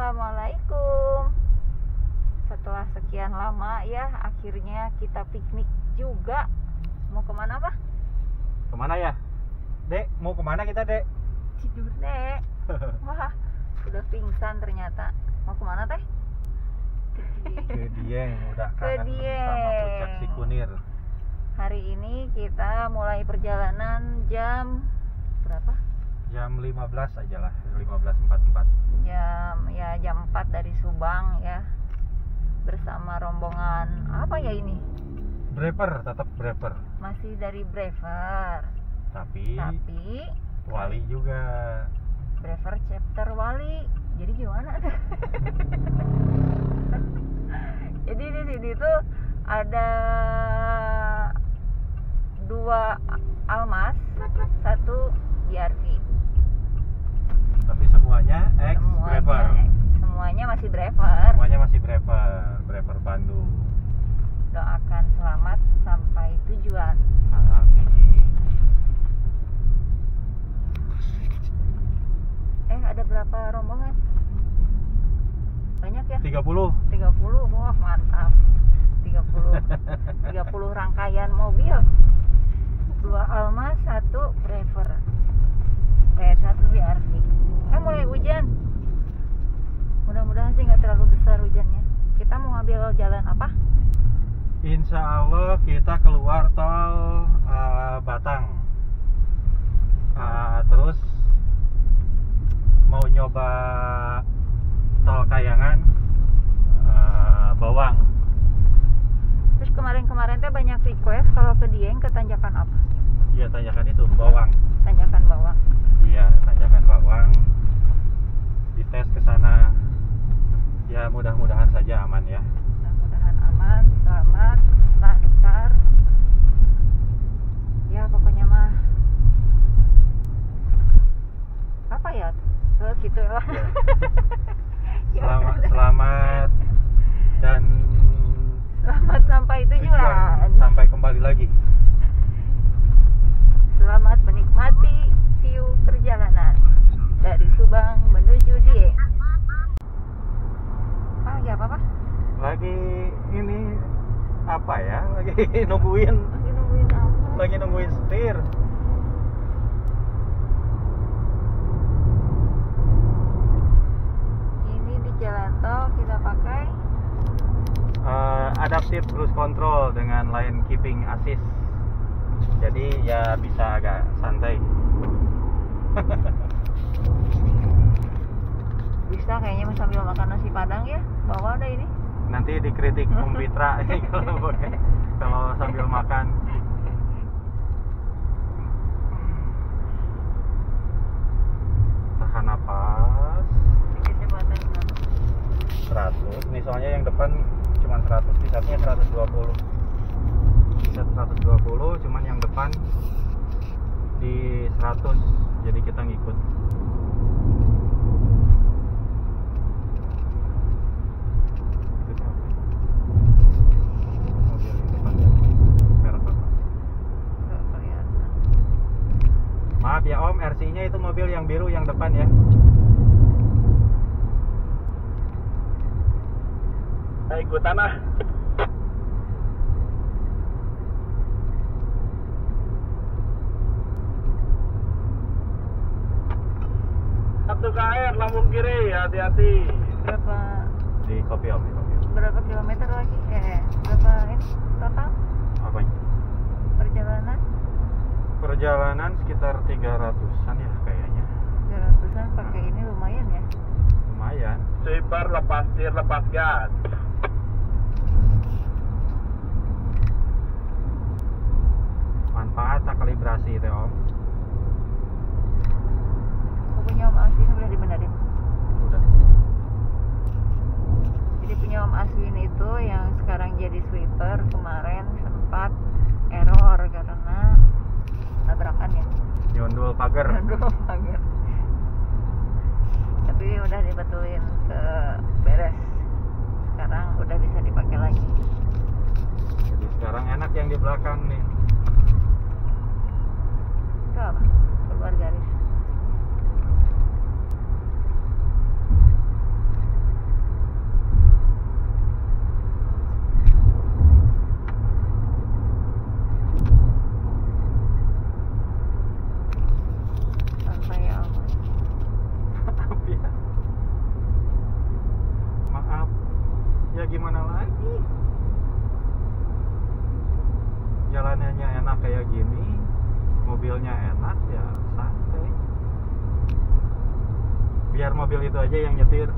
Assalamualaikum. Setelah sekian lama ya, akhirnya kita piknik juga. Mau kemana, Pak? Kemana ya? Dek, mau kemana kita, Dek? Tidur, Dek. Wah, udah pingsan ternyata. Mau kemana, Teh? Ke Dieng, udah Ke kangen Dieng. sama Puncak Sikunir. Hari ini kita mulai perjalanan jam berapa? Jam 15 aja lah, 15.44. Jam 4 dari Subang ya. Bersama rombongan apa ya ini? Breper, tetap breper. Masih dari Brever. Tapi Wali juga. Brever chapter Wali. Jadi gimana? Jadi di sini tuh ada 2 Almas, 1 BRV. Tapi semuanya breper. Semuanya masih Brever. Semuanya masih breper Bandung. Doakan selamat sampai tujuan. Amin. Ada berapa rombongan? Banyak ya? 30. 30. Wah, mantap. 30 rangkaian mobil. 2 Almas, 1 Brever. 1 BRV. Mulai hujan. Mudah-mudahan sih nggak terlalu besar hujannya. Kita mau ngambil jalan apa? Insya Allah kita keluar tol Batang. Terus mau nyoba tol Kayangan, Bawang. Terus kemarin teh banyak request kalau ke Dieng ke tanjakan apa? Iya, tanjakan itu Bawang. Tanjakan Bawang. Iya, tanjakan Bawang. Dites ke sana. Ya, mudah-mudahan saja aman ya. Mudah-mudahan aman, selamat, lancar. Ya pokoknya mah apa ya? Gitu lah. Ya. Selamat dan selamat sampai tujuan. Sampai kembali lagi. Selamat menikmati view perjalanan dari Subang menuju Dieng. Ya apa? Lagi ini apa ya? Lagi nungguin apa? Lagi nungguin setir. Ini di jalan tol kita pakai adaptive cruise control dengan lane keeping assist. Jadi ya bisa agak santai. Bisa kayaknya sambil makan nasi padang ya. Bawa ada ini. Nanti dikritik Om Pitra ini kalau sambil makan. Tahan napas. Kecepatan 100. Ini soalnya yang depan cuma 100, sisanya 120. Bisa 120, cuman yang depan di 100. Jadi kita ngikut. Maaf ya Om, RC-nya itu mobil yang biru yang depan ya. Ikutan ah. Satu KR lambung kiri, hati-hati. berapa? Di kopi Om, di kopi. Berapa kilometer lagi? Berapa ini total Apanya? perjalanan? Perjalanan sekitar 300-an ya kayaknya. 300-an pakai ini lumayan ya. Lumayan. Sweeper lepas tir, lepas gas. Manfaat tak kalibrasi itu Om. Punya Om Aswin udah dibenerin. Udah. Jadi punya Om Aswin itu yang sekarang jadi sweeper kemarin sempat error karena tabrakan ya. Nyundul pagar. Aduh, pagar. Tapi udah dibetulin ke beres. Sekarang udah bisa dipakai lagi. Jadi sekarang enak yang di belakang nih. Itu apa? Keluar garis. biar mobil itu aja yang nyetir.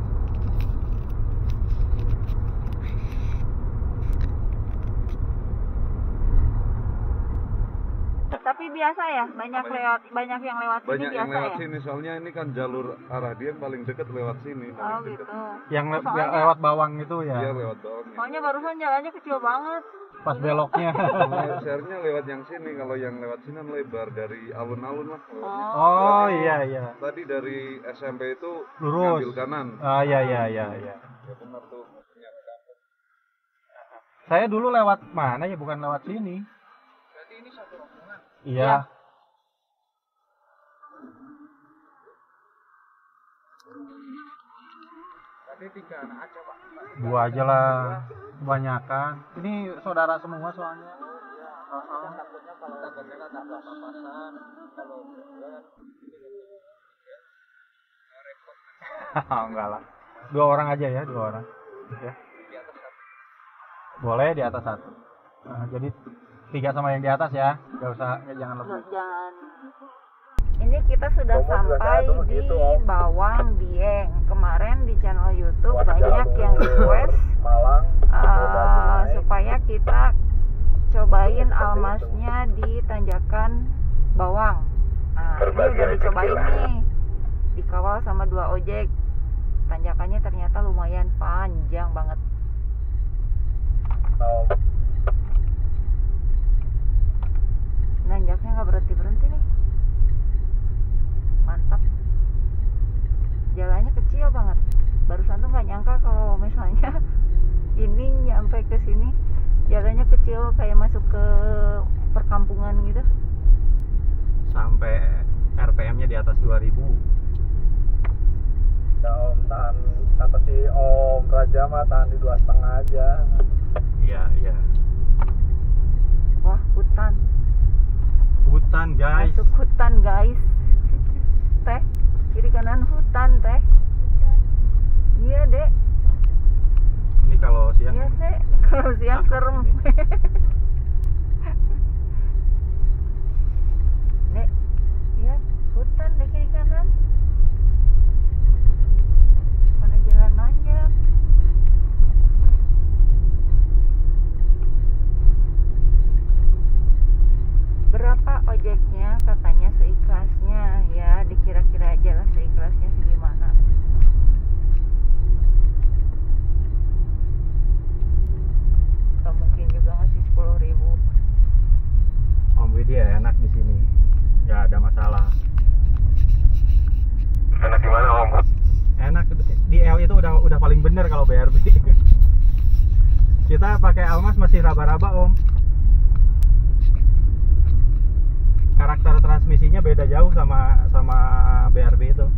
Tapi biasa ya, banyak yang lewat sini Banyak yang biasa lewat ya. sini, soalnya ini kan jalur arah Dieng paling dekat lewat sini. Oh Paling gitu. dekat. Yang Soalnya- lewat Bawang itu ya. Iya, lewat bawahnya. Soalnya barusan jalannya kecil banget. Pas beloknya. Kalau share-nya lewat yang sini, kalau yang lewat sini kan lebar dari alun-alun lah. Oh iya iya. Tadi dari SMP itu Lurus. ngambil kanan. Ah iya iya iya iya. Ya benar tuh. Saya dulu lewat mana ya, bukan lewat sini. Berarti ini satu rombongan. Iya. Berarti 3 anak aja, Pak. Dua aja lah. Kebanyakan. Ini saudara semua soalnya. Takutnya kalau takutnya kan ada papasan, kalau berdua kan Enggak lah. Dua orang aja ya, dua orang. Ya. Boleh di atas satu. Nah, jadi 3 sama yang di atas ya. Gak usah, jangan lebih. Jangan. Ini kita sudah sampai di Bawang Dieng. Kemarin di channel YouTube banyak yang request supaya kita cobain almasnya di tanjakan Bawang. Nah, ini udah dicobain nih. Dikawal sama 2 ojek. Tanjakannya ternyata lumayan panjang banget. Nanjaknya nggak berhenti nih. Mantap. Jalannya kecil banget. Barusan tuh nggak nyangka kalau misalnya ini nyampe ke sini jalannya kecil kayak masuk ke perkampungan gitu. Sampai RPM-nya di atas 2000. Ya Om, tahan, kata si Om Raja mah tahan di 2,5 aja. Iya iya. Wah, hutan. Hutan guys. Masuk hutan, guys. Teh, kiri kanan hutan, Teh. Iya, Dek. Ini kalau siang. Iya, Dek. Kalau siang Cakep serem. ini. Dek, iya, hutan deh kiri kanan. Mana jalan nanjak. Berapa ojeknya? Katanya seikhlasnya. Ya, dikira-kira aja lah seikhlasnya segimana. Gak mungkin juga ngasih 10.000. Om Widi ya enak di sini. Nggak ada masalah. Enak gimana Om? Enak di L itu udah paling bener kalau BRB. Kita pakai Almas masih raba-raba Om. Karakter transmisinya beda jauh sama BRB itu.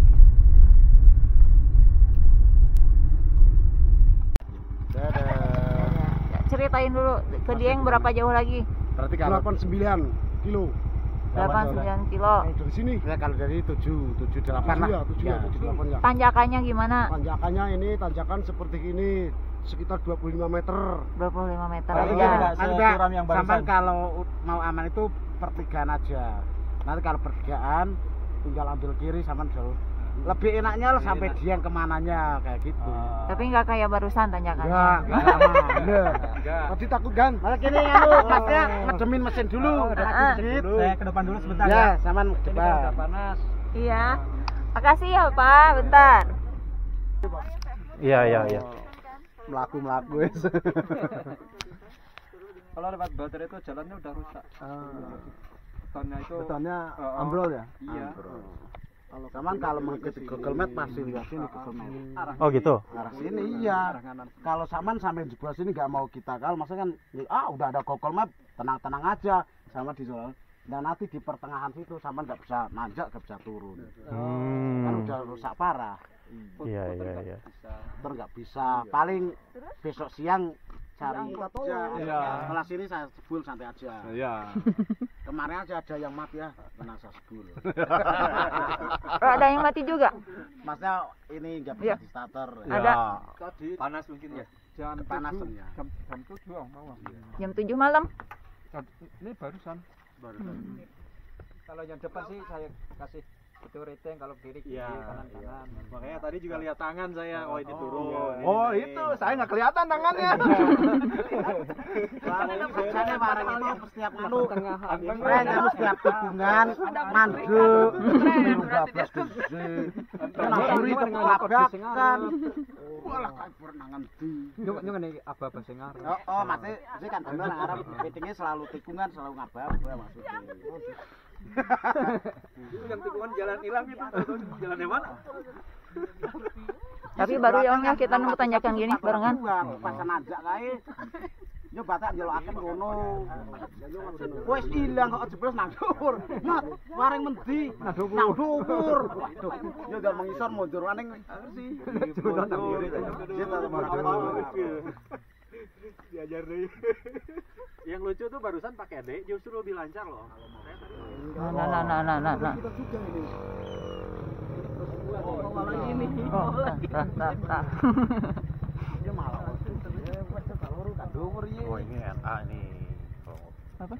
Ceritain dulu ke Dieng berapa jauh lagi? berarti kalau 89 kilo. 89 kilo. Kalau dari sini ya kalau dari 778 lah. ya, 78 ya. Tanjakannya gimana? Tanjakannya ini tanjakan seperti ini sekitar 25 meter. 25 meter Berarti aja. nggak securam yang barusan. Sampai kalau mau aman itu pertigaan aja. Nanti kalau pertigaan tinggal ambil kiri sama jauh. Lebih enaknya lah sampai Dieng kemananya kayak gitu. Tapi nggak kayak barusan tanjakannya. Enggak sama. Tadi takut kan? Malah gini kan lu, masnya ngedemin mesin dulu. Dikit. Saya ke depan dulu sebentar Ya, ya. sama depan. Panas. Iya. Makasih ya Pak, bentar. Iya iya iya. Melaku wes. Kalau lewat baterai itu jalannya udah rusak. Betonnya itu ambrol ya? Iya. Cuman kalau mengikuti Google Map pasti lihat sini Google Map. Oh gitu. Arah sini iya. Kalau Saman sampai di sebelah sini nggak mau kita kalau maksudnya kan udah ada Google Map tenang-tenang aja sama di soal. Dan nanti di pertengahan situ Saman nggak bisa nanjak nggak bisa turun. Kan udah rusak parah. Iya iya iya. Terus nggak bisa. Paling besok siang cari. Iya. Malah sini saya sebul santai aja. Iya. Kemarin aja ada yang mati ya, kena saya sebul. Oh, ada yang mati juga? Maksudnya ini nggak bisa Iya. di starter. Ada. Tadi panas mungkin ya. Jam Kepanasan 7, ya. jam 7 Om bawah. Jam 7 malam? Ini barusan. Kalau yang depan sih saya kasih Itu rating kalau kiri Iya, kanan. Makanya tadi juga lihat tangan saya, oh ini turun. Oh itu, saya nggak kelihatan tangannya. Soalnya barang itu setiap anu, keren kamu setiap tikungan, mandek, bablas gede, naburi kelabakan. Walah kayak berenangan di. Nyung ngene apa sing ngarep. Oh, mate sih kan bener ngarep meetingnya selalu tikungan, selalu ngabab maksudnya. Yang tikungan jalan hilang itu, jalan yang mana? Tapi baru ya Om ya kita nunggu tanjakan gini barengan. Pas nanjak kae. Yo batak nyelokaken ngono. Wis ilang kok jeblos nang dhuwur. Mat, maring mendi? Nang dhuwur. Waduh. Yo gak mengisor mundur maning sih. Turun nang kiri. Diajar deh. Yang lucu tuh barusan pakai D justru lebih lancar loh. Nah. Oh, tak. Dia malah. Oh ini NA nih. Apa?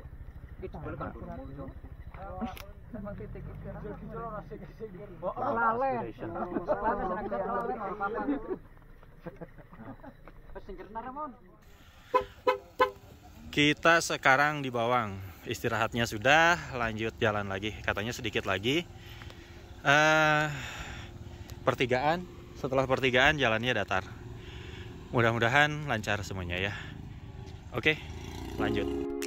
Kita sekarang di Bawang, istirahatnya sudah, lanjut jalan lagi. Katanya sedikit lagi. Pertigaan, setelah pertigaan jalannya datar. Mudah-mudahan lancar semuanya ya. Oke, lanjut.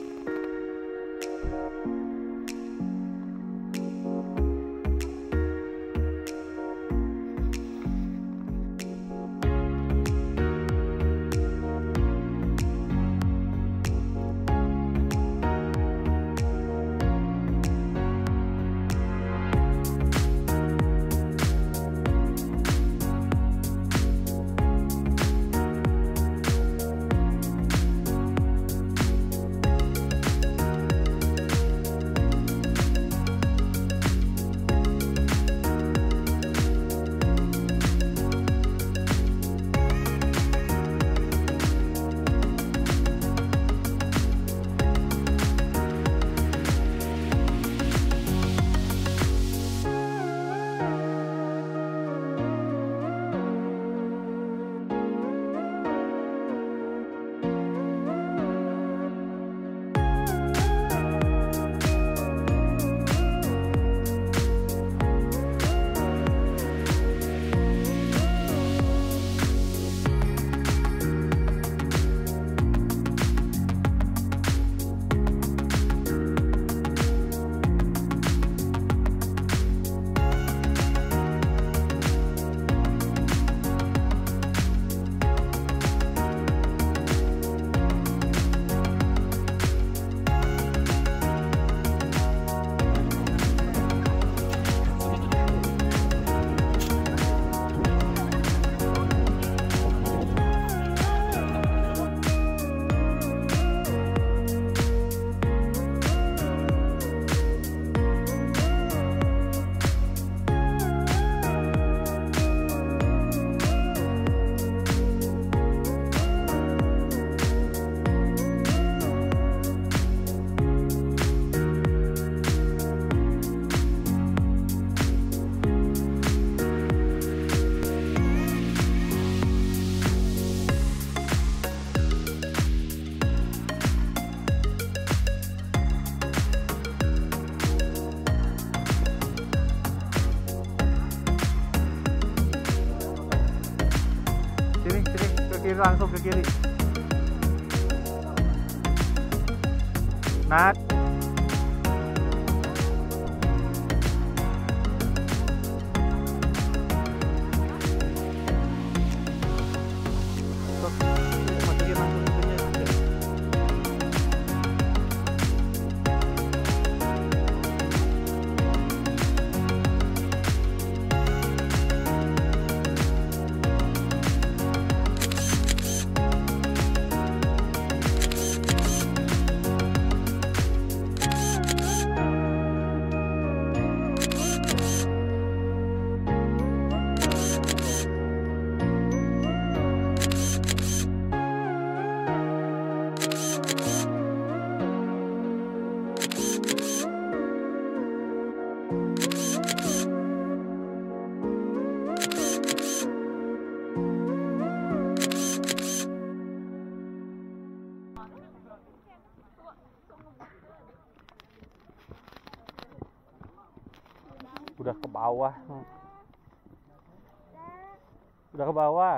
kiri, langsung ke kiri. Nat. Masukin langsung ke sini. bawah. Udah ke bawah.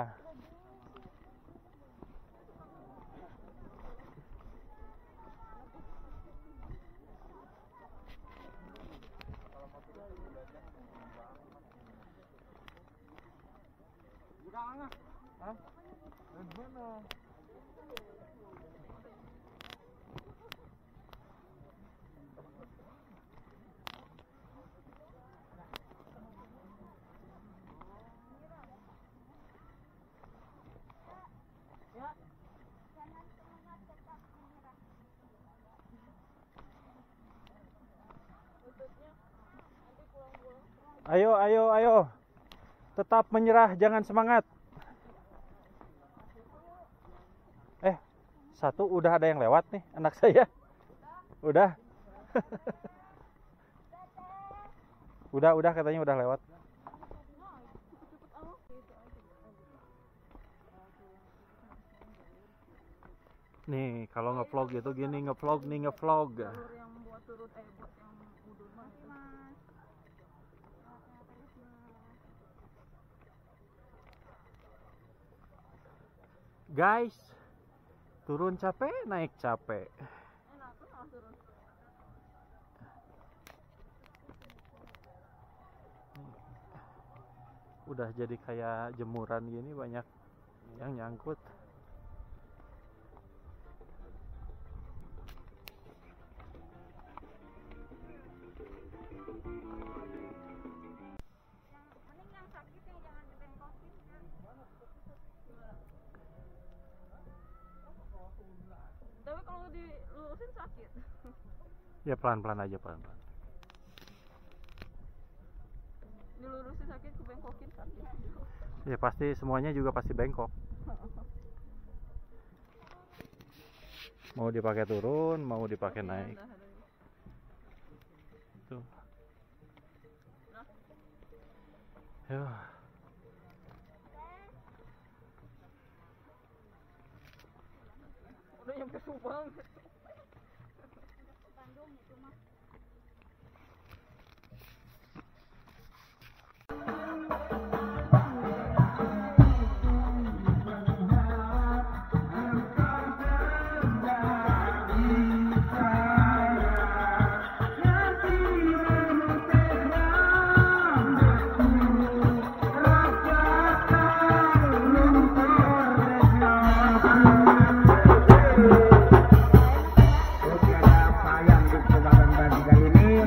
Ayo, ayo, ayo. Tetap menyerah, jangan semangat. Satu udah ada yang lewat nih, anak saya. Udah. udah katanya udah lewat. Nih, kalau ngevlog gitu gini, ngevlog. Guys, turun capek, naik capek. Udah jadi kayak jemuran gini, banyak yang nyangkut. Tapi kalau dilurusin sakit. Ya pelan-pelan aja, pelan-pelan. Dilurusin sakit, kebengkokin sakit. Ya pasti semuanya juga pasti bengkok. Mau dipakai turun, mau dipakai naik. Tuh. Yuh. Udah nyampe Subang.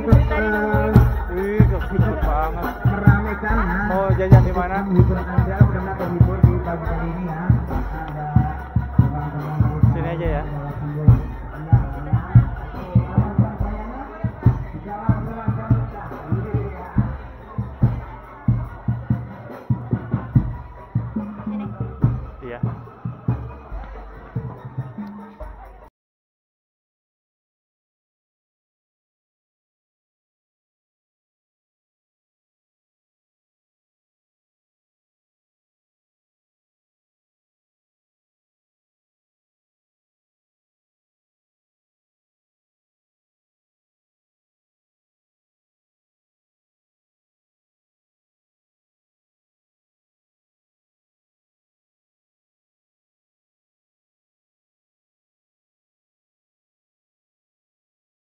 Mau jajan di mana?